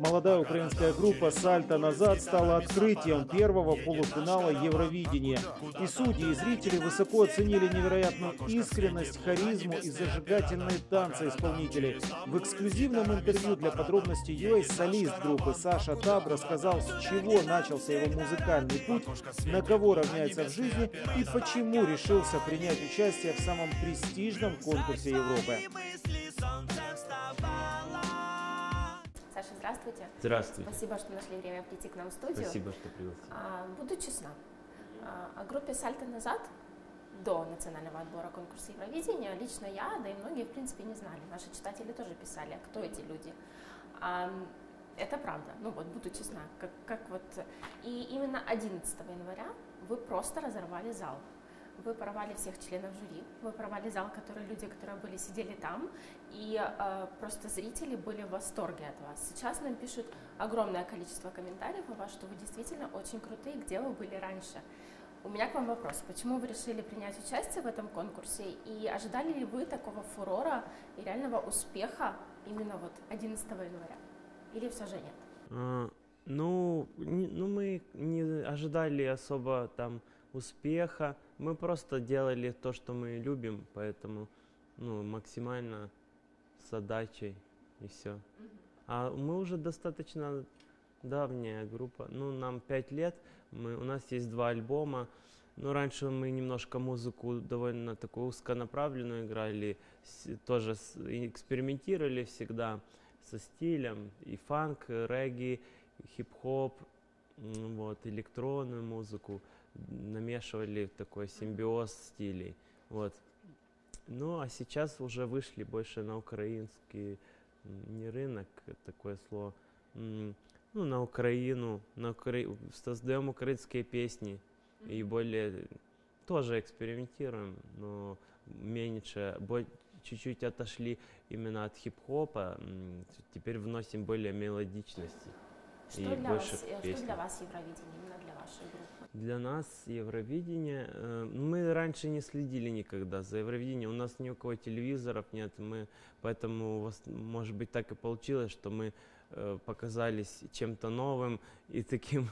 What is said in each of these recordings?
Молодая украинская группа «Сальто назад» стала открытием первого полуфинала Евровидения. И судьи, и зрители высоко оценили невероятную искренность, харизму и зажигательные танцы исполнителей. В эксклюзивном интервью для подробностей UA солист группы Саша Таб рассказал, с чего начался его музыкальный путь, на кого равняется в жизни и почему решился принять участие в самом престижном конкурсе Европы. Саша, здравствуйте. Здравствуйте. Спасибо, что нашли время прийти к нам в студию. Спасибо, что пригласили. Буду честна. О группе «Сальто назад» до национального отбора конкурса Евровидения лично я, да и многие, в принципе, не знали. Наши читатели тоже писали, а кто эти люди. Это правда. Ну вот, буду честна. И именно 11 января вы просто разорвали зал. Вы порвали всех членов жюри, вы порвали зал, люди, которые сидели там, и просто зрители были в восторге от вас. Сейчас нам пишут огромное количество комментариев о вас, что вы действительно очень крутые, где вы были раньше. У меня к вам вопрос, почему вы решили принять участие в этом конкурсе, и ожидали ли вы такого фурора и реального успеха именно вот 11 января, или все же нет? Мы не ожидали особо там успеха, мы просто делали то, что мы любим, поэтому максимально с отдачей и все. А мы уже достаточно давняя группа, нам 5 лет, у нас есть 2 альбома, но раньше мы немножко музыку довольно такую узконаправленную играли, тоже экспериментировали всегда со стилем, и фанк, регги, хип-хоп, электронную музыку, намешивали такой симбиоз стилей, Ну, а сейчас уже вышли больше на украинский, не рынок, такое слово, на Украину, создаем украинские песни и более, тоже экспериментируем, но меньше, чуть-чуть отошли именно от хип-хопа, теперь вносим более мелодичности. Что для вас Евровидение, именно для вашей группы? Для нас Евровидение, мы раньше не следили никогда за Евровидением, у нас ни у кого телевизоров нет, поэтому, может быть, так и получилось, что мы показались чем-то новым и таким,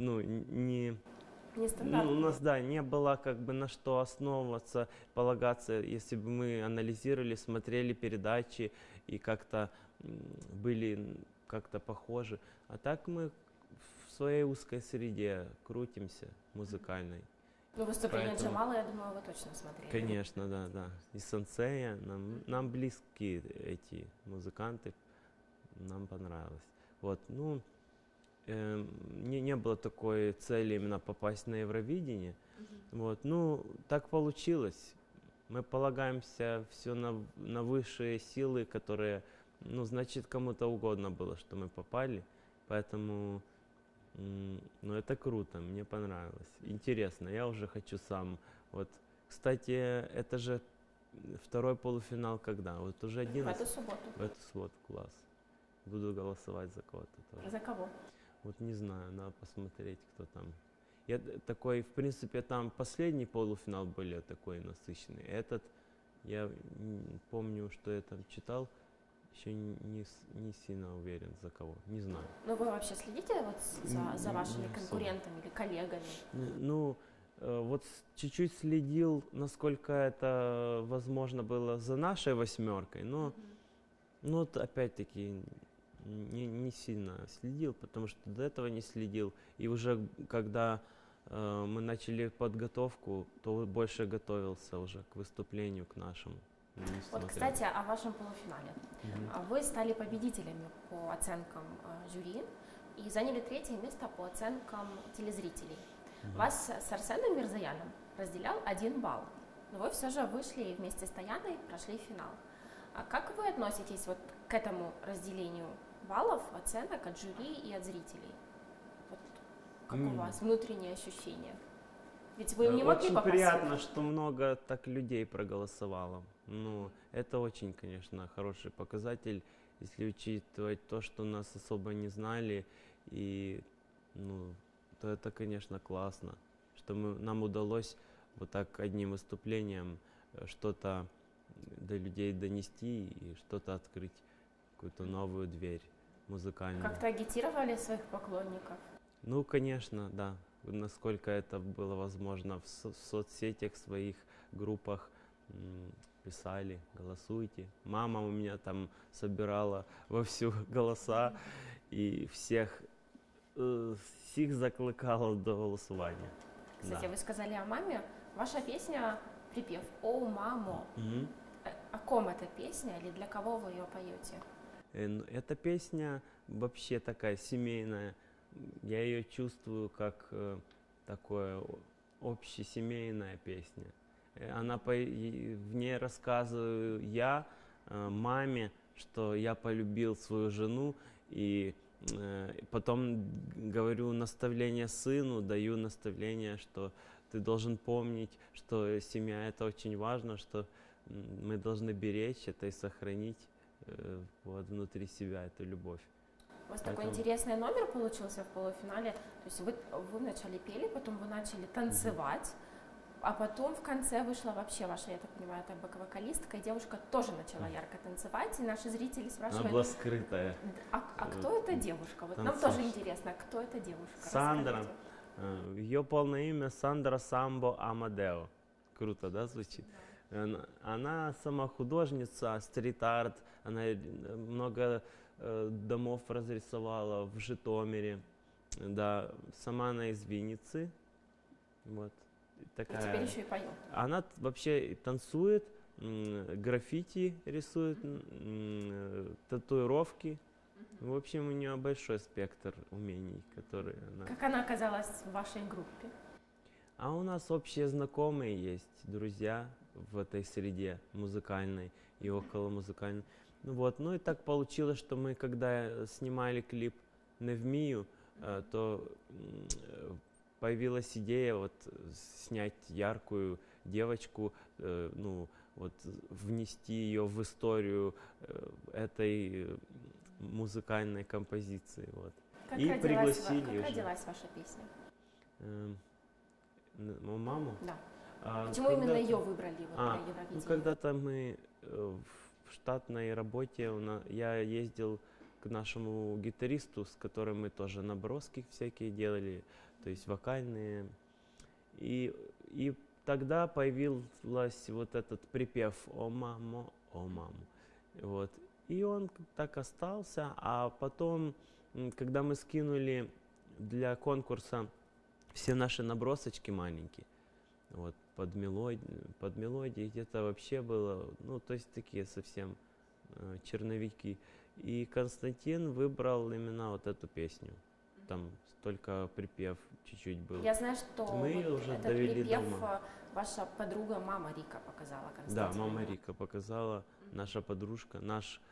у нас, не было на что основываться, полагаться, если бы мы анализировали, смотрели передачи и как-то были как-то похожи. А так мы в своей узкой среде крутимся музыкальной. Выступление Джамала, я думаю, вы точно смотрели. Конечно, да. И Сансея, нам близки эти музыканты, нам понравилось. Не было такой цели именно попасть на Евровидение. Так получилось. Мы полагаемся все на высшие силы, которые, значит, кому-то угодно было, что мы попали. Поэтому, это круто, мне понравилось. Интересно, я уже хочу сам. Кстати, это же второй полуфинал когда? Уже 11? В эту субботу. В эту субботу, класс. Буду голосовать за кого-то тоже. За кого? Не знаю, надо посмотреть, кто там. Я такой, в принципе, там последний полуфинал более такой насыщенный. Этот, я помню, что я там читал, еще не сильно уверен, за кого, не знаю. Но вы вообще следите за вашими конкурентами или коллегами? Чуть-чуть следил, насколько это возможно было за нашей восьмеркой, но опять-таки не сильно следил, потому что до этого не следил. И уже когда мы начали подготовку, то больше готовился уже к выступлению, к нашему. Кстати, о вашем полуфинале. Вы стали победителями по оценкам жюри и заняли 3-е место по оценкам телезрителей. Вас с Арсеном Мирзояном разделял 1 балл, но вы все же вышли и вместе с Таяной прошли финал. А как вы относитесь к этому разделению баллов, оценок от жюри и от зрителей? Как у вас внутренние ощущения? Ведь вы не могли очень попасть. Приятно, что много так людей проголосовало. Это очень, конечно, хороший показатель, если учитывать то, что нас особо не знали, и то это, конечно, классно, что нам удалось вот так одним выступлением что-то до людей донести и что-то открыть, какую-то новую дверь. музыкальную. Как-то агитировали своих поклонников? Ну, конечно, да. Насколько это было возможно, в соцсетях, своих группах писали, голосуйте. Мама у меня там собирала вовсю голоса и всех закликала до голосования. Кстати, Да. вы сказали о маме. Ваша песня, припев «О, мамо». Мгм. О ком эта песня или для кого вы ее поете? Эта песня вообще такая семейная. Я ее чувствую как такое общесемейная песня. В ней рассказываю я маме, что я полюбил свою жену, и потом говорю наставление сыну, даю наставление, что ты должен помнить, что семья это очень важно, что мы должны беречь это и сохранить вот, внутри себя эту любовь. У вас такой интересный номер получился в полуфинале. То есть вы вначале пели, потом вы начали танцевать, а потом в конце вышла вообще ваша, я так понимаю, это бэк-вокалистка, и девушка тоже начала ярко танцевать, и наши зрители спрашивают... Она была скрытая. А кто эта девушка? Вот нам тоже интересно, кто эта девушка? Сандра. Расскажите. Ее полное имя Сандра Самбо Амадео. Круто, да, звучит? Она сама художница, стрит-арт, она много домов разрисовала в Житомире. Да, сама она из Винницы. Вот. Такая. И теперь еще и поет. Она вообще танцует, граффити рисует, татуировки. В общем, у нее большой спектр умений, которые она... Как она оказалась в вашей группе? А у нас общие знакомые есть, друзья в этой среде музыкальной и около музыкальной. Ну и так получилось, что мы, когда снимали клип «Невмию», то появилась идея вот снять яркую девочку, внести ее в историю этой музыкальной композиции. Вот. Как И пригласили как уже. родилась ваша песня? Маму? Да. Почему именно ее выбрали на Евровидении? Когда-то мы в штатной работе, я ездил к нашему гитаристу, с которым мы тоже наброски всякие делали, то есть вокальные. И тогда появилась вот этот припев «О, мамо, о, маму». Вот. И он так остался, а потом, когда мы скинули для конкурса все наши набросочки маленькие, вот, под мелодии где-то вообще было, то есть такие совсем черновики. И Константин выбрал именно вот эту песню. Там только припев чуть-чуть был. Я знаю, что мы вот уже этот довели припев дома. Ваша подруга мама Рика показала Да, Константину. мама Рика показала, наша подружка, наш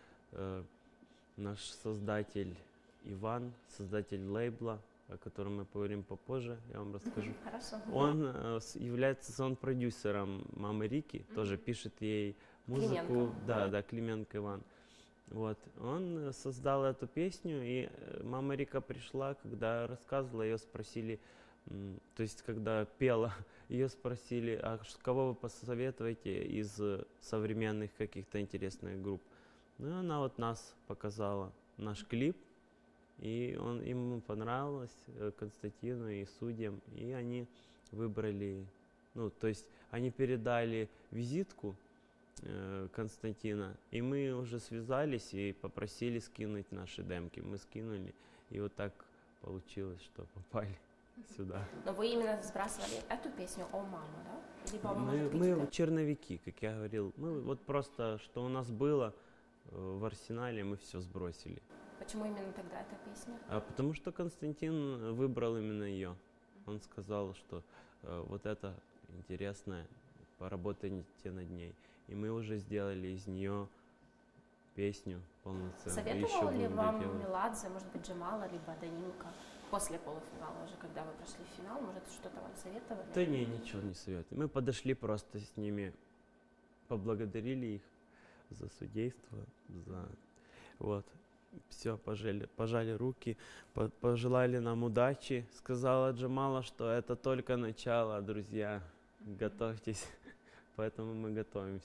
создатель Иван, создатель лейбла, о котором мы поговорим попозже, я вам расскажу. Хорошо. Он является саунд-продюсером мамы Рики, тоже пишет ей музыку. Клименко. Да, Клименко Иван. Вот. Он создал эту песню, и мама Рика пришла, когда рассказывала, ее спросили, то есть когда пела, ее спросили, а кого вы посоветуете из современных каких-то интересных групп? Ну и она вот нас показала, наш клип, и ему понравилось, Константину и судьям, и они выбрали, то есть они передали визитку Константина, и мы уже связались и попросили скинуть наши демки. Мы скинули, и вот так получилось, что попали сюда. Но вы именно сбрасывали эту песню «О, мама», да? Либо, Мы черновики, как я говорил. Мы вот просто, что у нас было в арсенале, мы все сбросили. Почему именно тогда эта песня? Потому что Константин выбрал именно ее. Он сказал, что вот это интересное, поработайте над ней. И мы уже сделали из нее песню полноценную. Советовал ли вам Меладзе, может быть, Джамала, либо Данилка после полуфинала уже, когда вы прошли в финал? Может, что-то вам советовали? Да не, ничего не советую. Мы подошли просто с ними, поблагодарили их за судейство, вот. Все, пожали руки, пожелали нам удачи. Сказала Джамала, что это только начало, друзья, готовьтесь. Поэтому мы готовимся.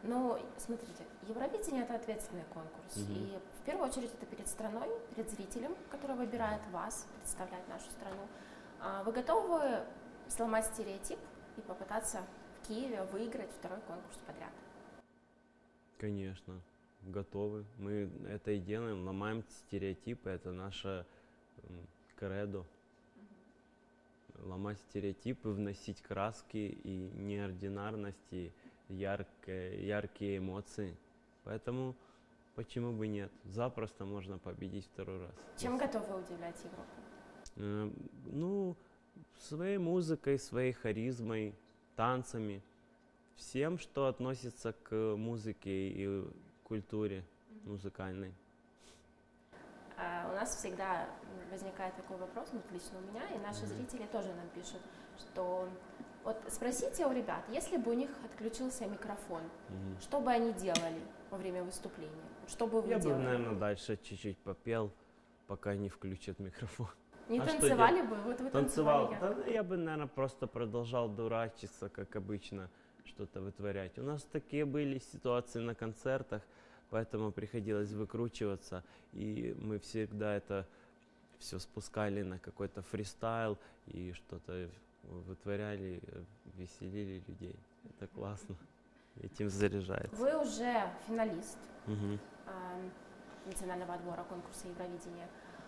Ну, смотрите, Евровидение — это ответственный конкурс. Мгм. И в первую очередь это перед страной, перед зрителем, который выбирает вас, представлять нашу страну. Вы готовы сломать стереотип и попытаться в Киеве выиграть второй конкурс подряд? Конечно, готовы. Мы это и делаем, ломаем стереотипы, это наше кредо. Ломать стереотипы, вносить краски и неординарности, яркие эмоции. Поэтому почему бы нет? Запросто можно победить второй раз. Чем готовы удивлять Европу? Ну, своей музыкой, своей харизмой, танцами, всем, что относится к музыке и культуре музыкальной. У нас всегда возникает такой вопрос, вот лично у меня, и наши зрители тоже нам пишут, что вот спросите у ребят, если бы у них отключился микрофон, что бы они делали во время выступления? Что бы вы Я бы, делали? наверное, дальше чуть-чуть попел, пока не включат микрофон. Не А что танцевали бы? Вот вы Танцевал. танцевали. Да, я бы, наверное, просто продолжал дурачиться, как обычно, что-то вытворять. У нас такие были ситуации на концертах, поэтому приходилось выкручиваться, и мы всегда это все спускали на какой-то фристайл и что-то вытворяли, веселили людей. Это классно. Этим заряжается. Вы уже финалист Мгм. национального отбора конкурса Евровидения.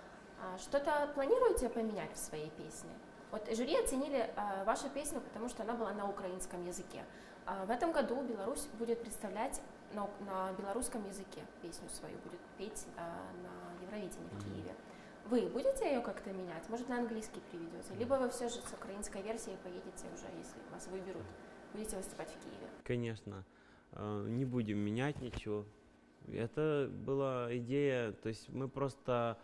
Что-то планируете поменять в своей песне? Вот жюри оценили вашу песню, потому что она была на украинском языке. В этом году Беларусь будет представлять на белорусском языке песню свою, будет петь на Евровидении в Киеве. Вы будете ее как-то менять? Может, на английский приведете? Либо вы все же с украинской версией поедете уже, если вас выберут, будете выступать в Киеве? Конечно, не будем менять ничего. Это была идея, то есть мы просто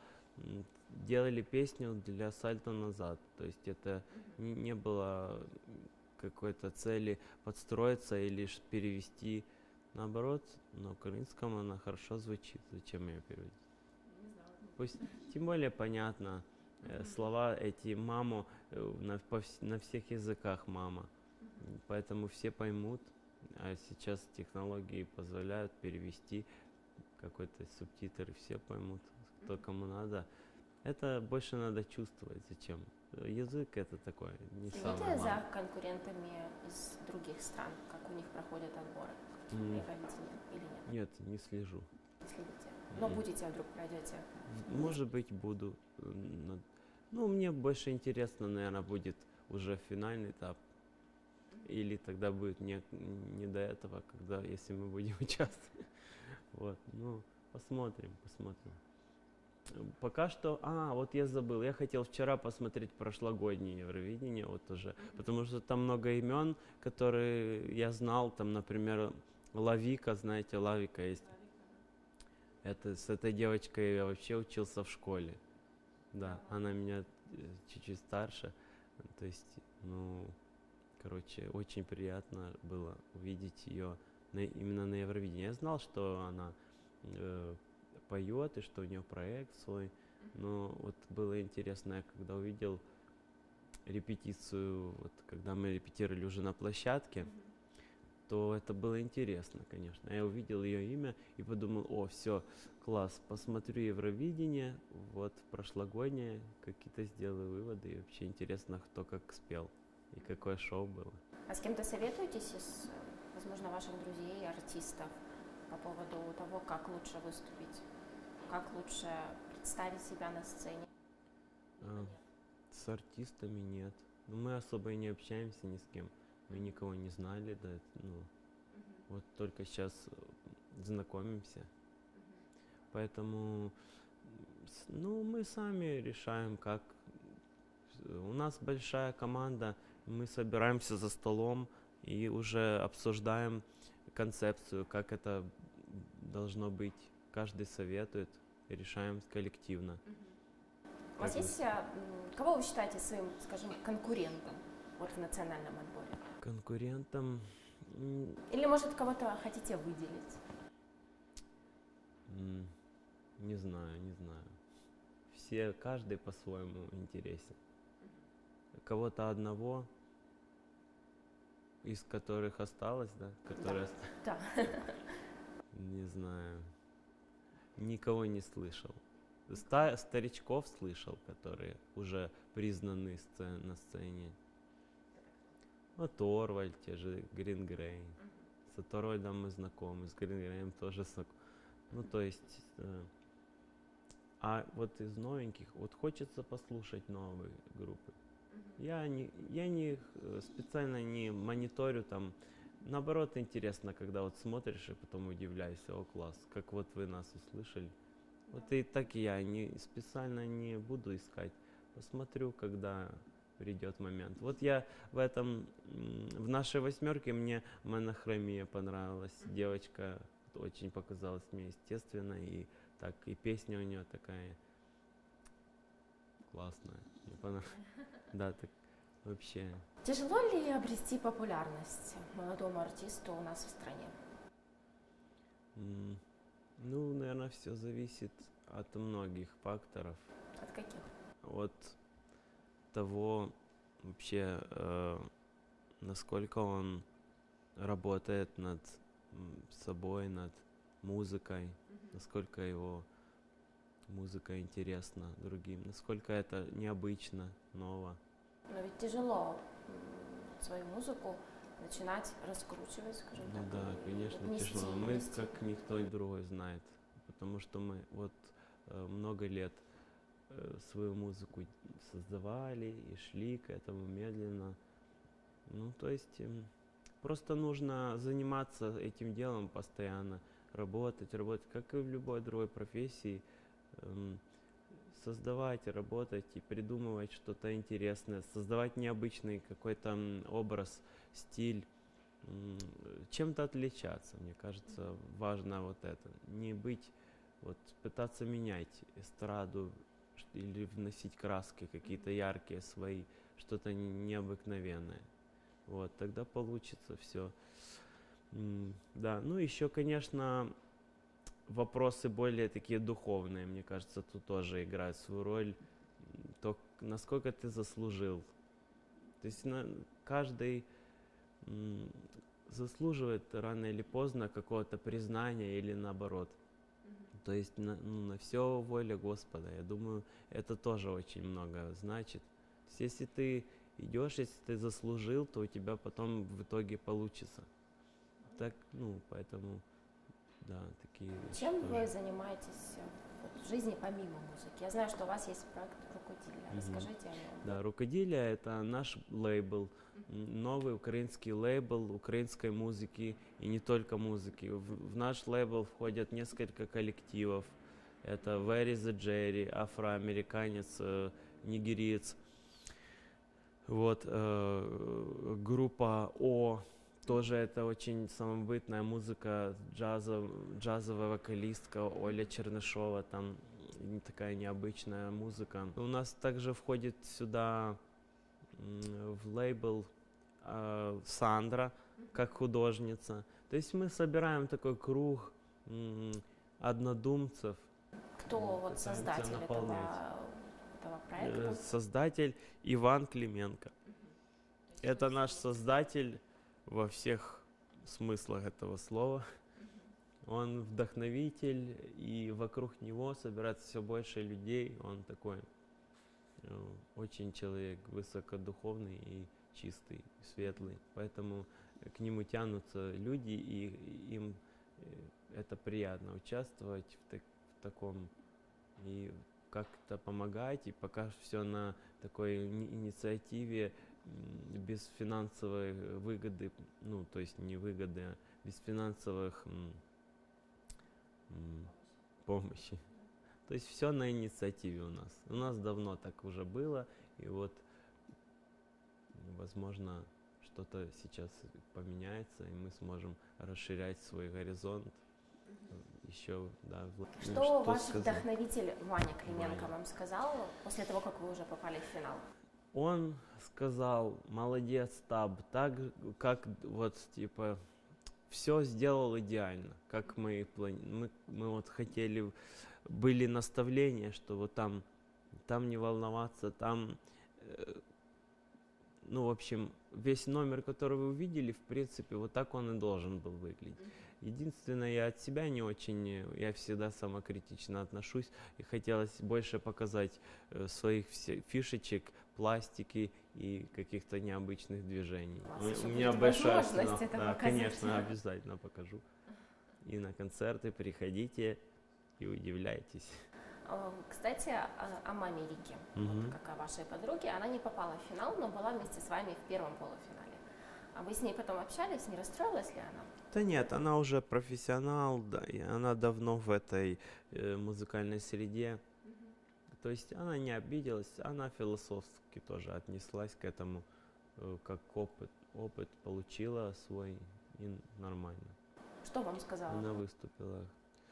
делали песню для сальто назад. То есть это не было какой-то цели подстроиться или перевести. Наоборот, на украинском она хорошо звучит. Зачем ее переводить? Пусть, тем более понятно, слова эти «маму» на всех языках «мама». Поэтому все поймут, а сейчас технологии позволяют перевести какой-то субтитр, и все поймут, кто кому надо. Это больше надо чувствовать, зачем. Язык это такой, не самый Следите за главный. конкурентами из других стран, как у них проходят отборы на Евровидение или нет? Нет, не слежу. Не следите. Но будете, а вдруг пройдете? Может быть, буду. Ну, мне больше интересно, наверное, будет уже финальный этап. Или тогда будет не до этого, когда, если мы будем участвовать. Вот, ну, посмотрим. Пока что, вот я забыл, я хотел вчера посмотреть прошлогоднее Евровидение, вот уже, потому что там много имен, которые я знал, там, например, Лавика, знаете, Лавика есть. Это с этой девочкой я вообще учился в школе. Да, она меня чуть-чуть старше. То есть, ну, короче, очень приятно было увидеть ее именно на Евровидении. Я знал, что она поет и что у нее проект свой. Но вот было интересно, я когда увидел репетицию, вот когда мы репетировали уже на площадке, то это было интересно, конечно. Я увидел ее имя и подумал, все, класс, посмотрю Евровидение, вот прошлогоднее, какие-то сделаю выводы, и вообще интересно, кто как спел и какое шоу было. А с кем-то советуетесь из, возможно, ваших друзей, артистов по поводу того, как лучше выступить, как лучше представить себя на сцене? С артистами нет. Ну, мы особо и не общаемся ни с кем. Мы никого не знали, да, вот только сейчас знакомимся. Поэтому, ну, мы сами решаем, как. У нас большая команда, мы собираемся за столом и уже обсуждаем концепцию, как это должно быть. Каждый советует, и решаем коллективно. У вас есть, кого вы считаете своим, скажем, конкурентом вот в национальном отборе? Конкурентом? Или, может, кого-то хотите выделить? Не знаю. Все, каждый по-своему интересен. Кого-то одного из которых осталось, да? Которые Да. не знаю, никого не слышал. Старичков слышал, которые уже признаны на сцене. Вот Торвальд, те же Грин Грей. С Торвальдом мы знакомы, с Грин Греем тоже знакомы. Ну, то есть, а вот из новеньких, вот хочется послушать новые группы. Я не специально не мониторю там. Наоборот, интересно, когда вот смотришь и потом удивляешься, о, класс, как вот вы нас услышали. Вот и так и я специально не буду искать. Посмотрю, когда придет момент. Вот я в нашей восьмерке мне монохромия понравилась. Девочка очень показалась мне естественной. И так, и песня у нее такая классная. Мне понравилось. Да, так вообще. Тяжело ли обрести популярность молодому артисту у нас в стране? Ну, наверное, все зависит от многих факторов. От каких? От того, вообще, насколько он работает над собой, над музыкой, насколько его музыка интересна другим, насколько это необычно, ново. Но ведь тяжело свою музыку начинать раскручивать, скажем так. Ну да, конечно, тяжело. Мы как никто и другой знает, потому что мы вот много лет свою музыку создавали и шли к этому медленно. Ну, то есть просто нужно заниматься этим делом постоянно, работать, как и в любой другой профессии, создавать, работать и придумывать что-то интересное, создавать необычный какой-то образ, стиль, чем-то отличаться, мне кажется, важно вот это. Не быть, вот пытаться менять эстраду или вносить краски какие-то яркие свои, что-то необыкновенное. Вот, тогда получится все. Да, ну еще, конечно, вопросы более такие духовные, мне кажется, тут тоже играют свою роль. То, насколько ты заслужил. То есть каждый заслуживает рано или поздно какого-то признания или наоборот. То есть на все воля Господа. Я думаю, это тоже очень много значит. То есть, если ты идешь, если ты заслужил, то у тебя потом в итоге получится. Так, поэтому, да, такие вещи. Чем тоже. вы занимаетесь в жизни помимо музыки? Я знаю, что у вас есть проект «Рукоділля». Расскажите о нем. Да, «Рукоділля» — это наш лейбл, новый украинский лейбл украинской музыки и не только музыки. В наш лейбл входят несколько коллективов. Это Very the Jerry, афроамериканец, нигериец. Вот, группа О, тоже это очень самобытная музыка, джазовая вокалистка Оля Чернышова, там такая необычная музыка. У нас также входит сюда в лейбл Сандра, как художница. То есть мы собираем такой круг однодумцев. Кто вот создатель этого проекта? Создатель Иван Клименко. Это наш создатель во всех смыслах этого слова. Он вдохновитель, и вокруг него собирается все больше людей. Он такой очень человек высокодуховный и чистый, светлый. Поэтому к нему тянутся люди, и им это приятно участвовать в таком и как-то помогать. И пока все на такой инициативе, без финансовой выгоды, то есть не выгоды, а без финансовых помощи. То есть все на инициативе у нас. У нас давно так уже было, и вот, возможно, что-то сейчас поменяется, и мы сможем расширять свой горизонт. Еще, да. Что ваш вдохновитель Ваня Клименко вам сказал после того, как вы уже попали в финал? Он сказал: молодец, Таб, так как вот типа все сделал идеально, как мы вот хотели, были наставления, что вот там не волноваться, там ну, в общем, весь номер, который вы увидели, в принципе, вот так он и должен был выглядеть. Единственное, я от себя не очень, я всегда самокритично отношусь, и хотелось больше показать своих фишечек, пластики и каких-то необычных движений. У вас еще меня будет большой возможность арсенал. это Да, показать. конечно, обязательно покажу. И на концерты приходите и удивляйтесь. Кстати, о маме Рики, вот как о вашей подруге. Она не попала в финал, но была вместе с вами в первом полуфинале. А вы с ней потом общались? Не расстроилась ли она? Да нет, она уже профессионал, да, и она давно в этой музыкальной среде. То есть она не обиделась, она философски тоже отнеслась к этому, как опыт получила свой, и нормально. Что вам сказала? Она выступила.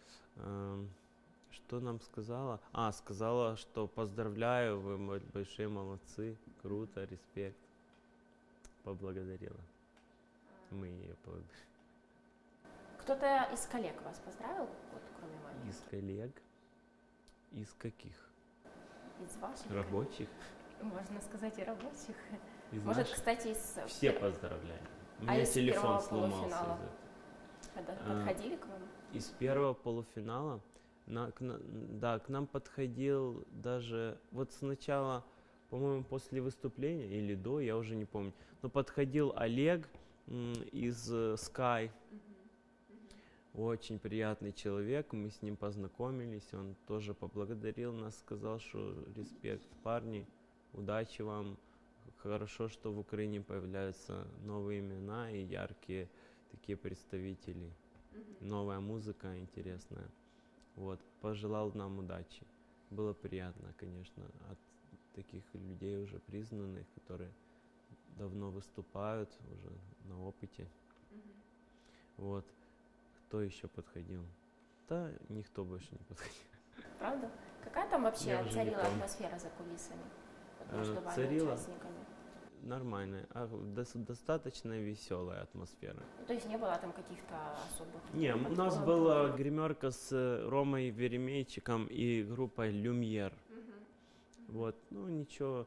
Что нам сказала? Сказала, что поздравляю, вы большие молодцы, круто, респект. Поблагодарила. Мы ее поблагодарили. Кто-то из коллег вас поздравил, вот, кроме мамы? Из коллег? Из каких? Из ваших? Рабочих? Можно сказать, и рабочих. Из Может, наших? кстати, из... Все поздравляли. У А меня из телефон первого сломался полуфинала? из-за этого. Подходили к вам? Из первого полуфинала к нам подходил даже вот сначала, по-моему, после выступления или до, я уже не помню, но подходил Олег из Sky. Очень приятный человек, мы с ним познакомились, он тоже поблагодарил нас, сказал, что респект, парни, удачи вам, хорошо, что в Украине появляются новые имена и яркие такие представители, новая музыка интересная. Вот, пожелал нам удачи. Было приятно, конечно, от таких людей уже признанных, которые давно выступают, уже на опыте. Вот. Кто еще подходил? Да, никто больше не подходил. Правда? Какая там вообще Я уже не царила помню. атмосфера за кулисами? Вот между вами, Царила? участниками? Нормальная, достаточно веселая атмосфера. Ну, то есть не было там каких-то особых... Не, у нас подколок? была гримерка с Ромой Веремейчиком и группой Люмьер. Вот, ну ничего,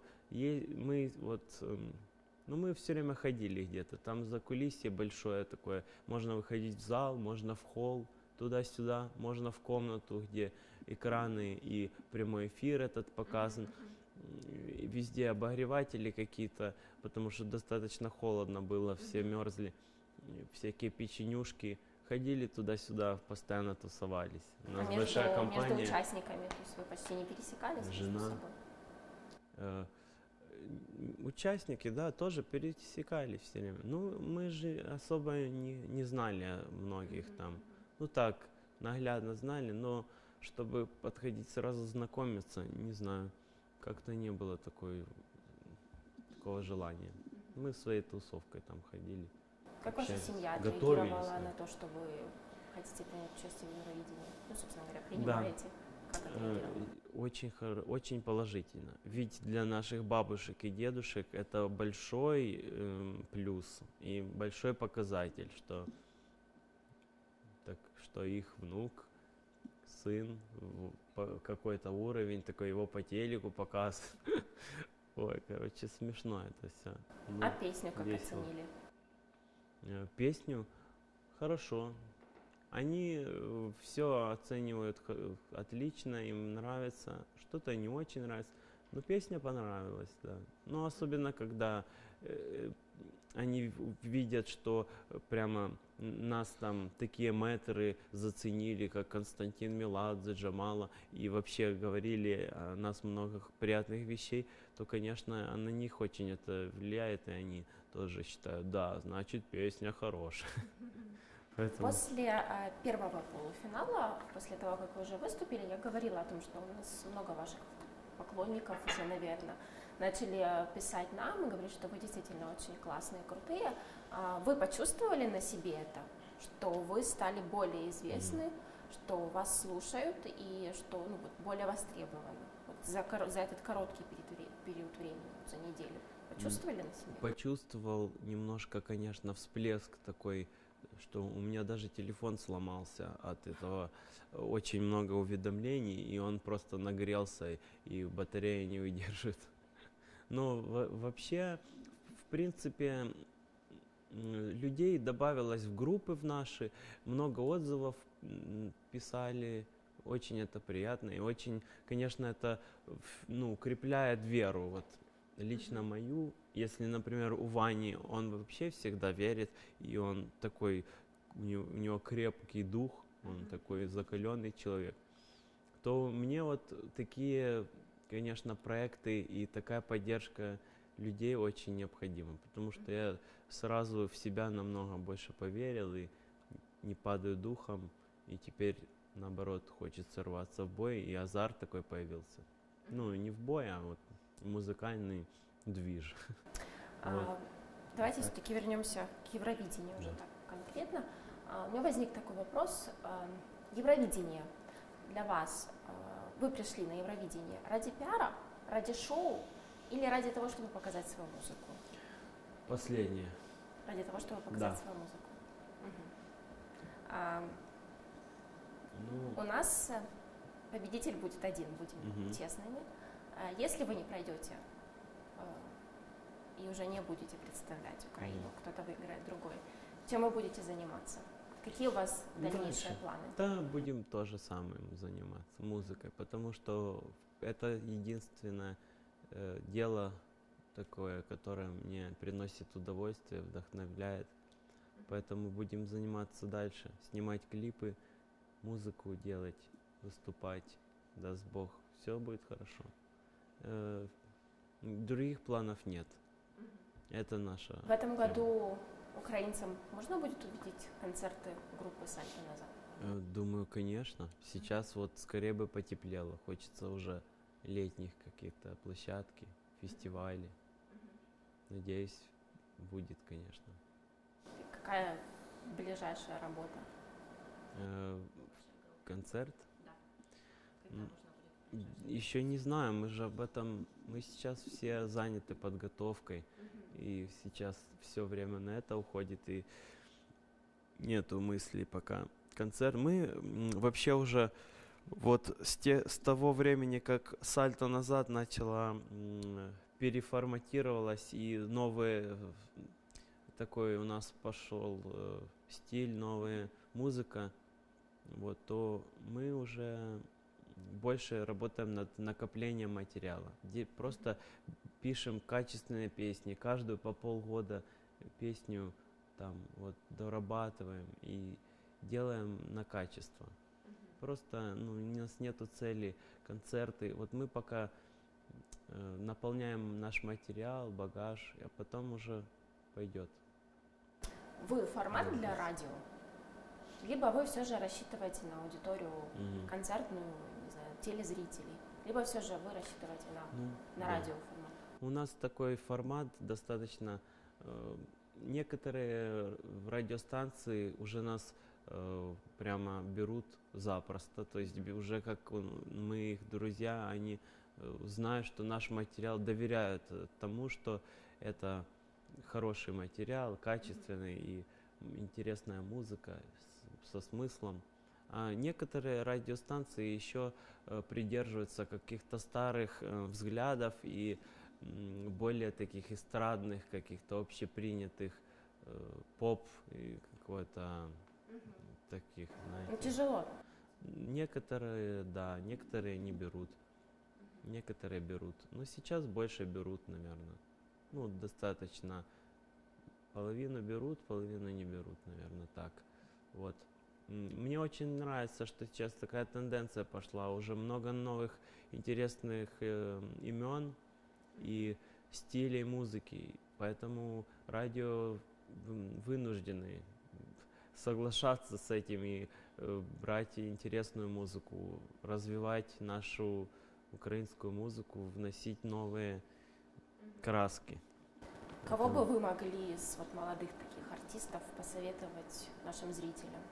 мы все время ходили где-то. Там закулисье большое такое. Можно выходить в зал, можно в холл, туда-сюда, можно в комнату, где экраны и прямой эфир этот показан. И везде обогреватели какие-то, потому что достаточно холодно было, все мерзли. Всякие печенюшки. Ходили туда-сюда, постоянно тусовались. У нас большая компания. Между участниками, то есть вы почти не пересекались между Жена. собой? Участники, да, тоже пересекались все время. Ну, мы же особо не знали многих там. Ну так, наглядно знали, но чтобы подходить сразу знакомиться, не знаю, как-то не было такого желания. Мы своей тусовкой там ходили. Как ваша общались, семья готовились, отреагировала да. на то, что вы хотите принять участие в Евровидении? Ну, собственно говоря, принимаете. Как отреагировали? Очень положительно. Ведь для наших бабушек и дедушек это большой плюс и большой показатель, что их внук, сын, какой-то уровень, такой его по телеку показывает. Ой, короче, смешно это все. А песню как весело. оценили? Песню хорошо. Они все оценивают отлично, им нравится. Что-то не очень нравится. Но песня понравилась, да. Ну, особенно, когда они видят, что прямо нас там такие мэтры заценили, как Константин Меладзе, Джамала, и вообще говорили о нас много приятных вещей, то, конечно, на них очень это влияет, и они тоже считают, да, значит, песня хорошая. Поэтому... После первого полуфинала, после того, как вы уже выступили, я говорила о том, что у нас много ваших поклонников уже, наверное, начали писать нам и говорить, что вы действительно очень классные, крутые. Вы почувствовали на себе это, что вы стали более известны, что вас слушают и что более востребованы вот за этот короткий период времени, за неделю? Почувствовали на себе? Почувствовал немножко, конечно, всплеск такой, что у меня даже телефон сломался от этого, очень много уведомлений, и он просто нагрелся, и батарея не выдержит. Но вообще, в принципе, людей добавилось в группы в наши, много отзывов писали, очень это приятно и очень, конечно, это укрепляет веру, вот лично мою. Если, например, у Вани, он вообще всегда верит, и он такой, у него крепкий дух, он такой закаленный человек, то мне вот такие, конечно, проекты и такая поддержка людей очень необходима, потому что я сразу в себя намного больше поверил и не падаю духом, и теперь, наоборот, хочется рваться в бой, и азарт такой появился. Ну, не в бой, а вот музыкальный движ. Вот. Давайте все-таки вернемся к Евровидению уже так конкретно. У меня возник такой вопрос. Евровидение для вас, вы пришли на Евровидение ради пиара, ради шоу или ради того, чтобы показать свою музыку? Последнее. Ради того, чтобы показать свою музыку. У нас победитель будет один, будем честными. Если вы не пройдете и уже не будете представлять Украину, кто-то выиграет другой, чем вы будете заниматься? Какие у вас дальнейшие планы? Да, будем то же самое заниматься, музыкой, потому что это единственное дело такое, которое мне приносит удовольствие, вдохновляет. Поэтому будем заниматься дальше, снимать клипы, музыку делать, выступать, даст Бог, все будет хорошо. Других планов нет. Это наша... В этом году украинцам можно будет увидеть концерты группы «Сальто назад»? Думаю, конечно. Сейчас вот скорее бы потеплело. Хочется уже летних каких-то площадки, фестивалей. Надеюсь, будет, конечно. Какая ближайшая работа? Концерт? Да. Когда можно будет? Еще не знаю, мы же об этом, мы сейчас все заняты подготовкой, и сейчас все время на это уходит, и нету мыслей пока. Концерт, мы вообще уже вот с того времени, как «Сальто назад» начала переформатировалась, и новый такой у нас пошел стиль, новая музыка, вот, то мы уже больше работаем над накоплением материала, где просто пишем качественные песни, каждую по полгода песню там вот дорабатываем и делаем на качество. Просто у нас нету цели концерты. Вот мы пока наполняем наш материал, багаж, а потом уже пойдет. Вы формат для радио? Либо вы все же рассчитываете на аудиторию концертную, не знаю, телезрителей, либо все же вы рассчитываете на радиоформат? У нас такой формат достаточно... Некоторые радиостанции уже нас прямо берут запросто, то есть уже как мы их друзья, они знают, что наш материал, доверяют тому, что это хороший материал, качественный и интересная музыка со смыслом. А некоторые радиостанции еще придерживаются каких-то старых взглядов и более таких эстрадных, каких-то общепринятых поп и какой-то таких, знаете. Тяжело. Некоторые, да, некоторые не берут. Некоторые берут. Но сейчас больше берут, наверное. Достаточно. Половину берут, половину не берут, наверное, так. Вот. Мне очень нравится, что сейчас такая тенденция пошла. Уже много новых интересных имен и стилей музыки. Поэтому радио вынуждены соглашаться с этим и брать интересную музыку, развивать нашу украинскую музыку, вносить новые краски. Кого бы вы могли из молодых таких артистов посоветовать нашим зрителям?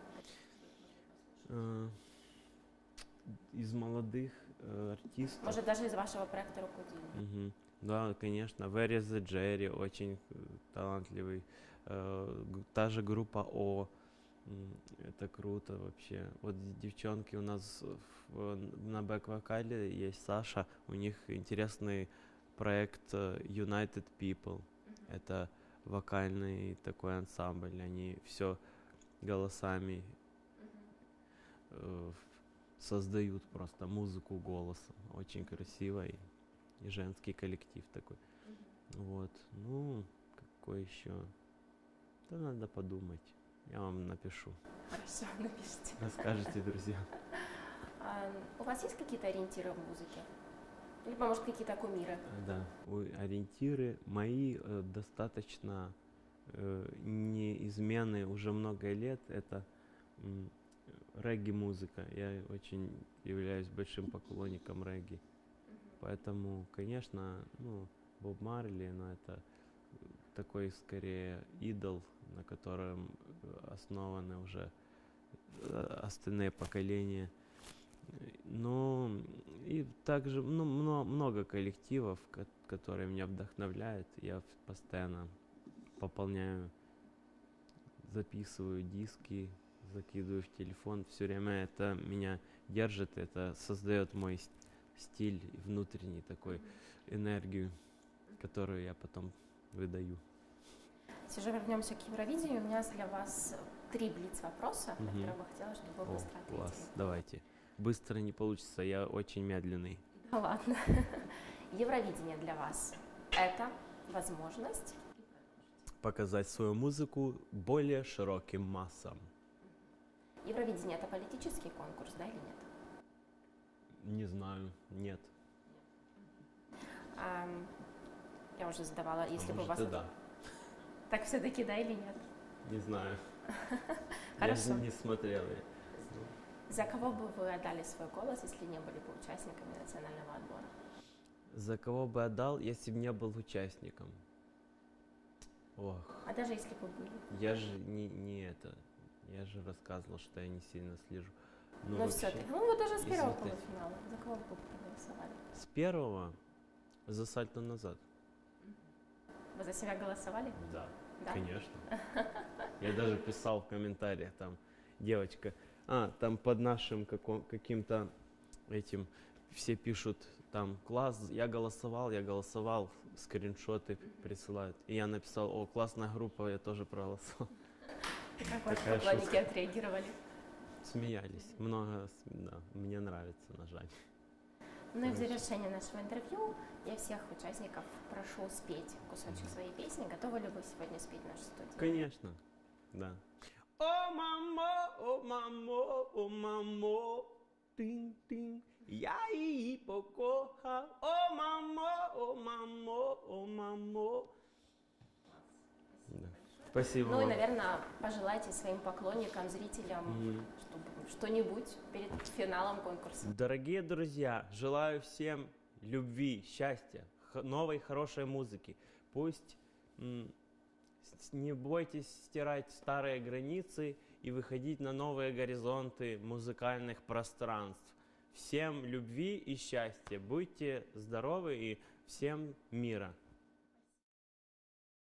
Из молодых артистов? Может, даже из вашего проекта «Рукодельня». Да, конечно. Where is the Jerry, очень талантливый. Та же группа О. Это круто вообще. Вот девчонки у нас на бэк-вокале есть Саша. У них интересный проект United People. Это вокальный такой ансамбль, они все голосами создают просто музыку голосом. Очень красиво и женский коллектив такой. Вот. Ну, какой еще? Да надо подумать. Я вам напишу. Хорошо, напишите. Расскажете друзьям. У вас есть какие-то ориентиры в музыке? Либо, может, какие-то кумиры? Да, ориентиры мои достаточно неизменные уже много лет. Это регги-музыка. Я очень являюсь большим поклонником регги. Поэтому, конечно, ну, Боб Марли, но это такой скорее идол, на котором основаны уже остальные поколения. Ну, и также много коллективов, которые меня вдохновляют. Я постоянно пополняю, записываю диски, закидываю в телефон. Все время это меня держит, это создает мой стиль, внутренний такой энергию, которую я потом выдаю. Если же вернемся к Евровидению, у меня для вас 3 блиц-вопроса, на которые бы хотела, чтобы вы быстро ответили. Класс, давайте. Быстро не получится, я очень медленный. Да ладно. Евровидение для вас – это возможность Показать свою музыку более широким массам. Евровидение – это политический конкурс, да или нет? Не знаю, нет. Я уже задавала, если бы у может вас… и да. Так все-таки да или нет? Не знаю. Хорошо. Я не смотрел. За кого бы вы отдали свой голос, если не были бы участниками национального отбора? За кого бы отдал, если бы не был участником? Ох, А даже если бы были? я же не это. Я же рассказывал, что я не сильно слежу. Ну, Но вообще, все-таки. Ну, вот даже с первого если ты- полуфинала. За кого бы вы проголосовали? С первого за сальто назад. Вы за себя голосовали? Да. Да? Конечно. Я даже писал в комментариях, там, девочка, там под нашим каким-то этим, все пишут, там, класс, я голосовал, скриншоты присылают. И я написал, о, классная группа, я тоже проголосовал. И как ваши Такая поклонники шутка. отреагировали? Смеялись, много, да, мне нравится нажать. Ну и в завершение нашего интервью я всех участников прошу спеть кусочек своей песни. Готовы ли вы сегодня спеть в нашу студию? Конечно, да. О, мамо, тин-тин, я її покохав. О, мамо. Да. Спасибо Ну и, вам. наверное, пожелайте своим поклонникам, зрителям, чтобы что-нибудь перед финалом конкурса. Дорогие друзья, желаю всем любви, счастья, новой хорошей музыки. Пусть не бойтесь стирать старые границы и выходить на новые горизонты музыкальных пространств. Всем любви и счастья. Будьте здоровы и всем мира.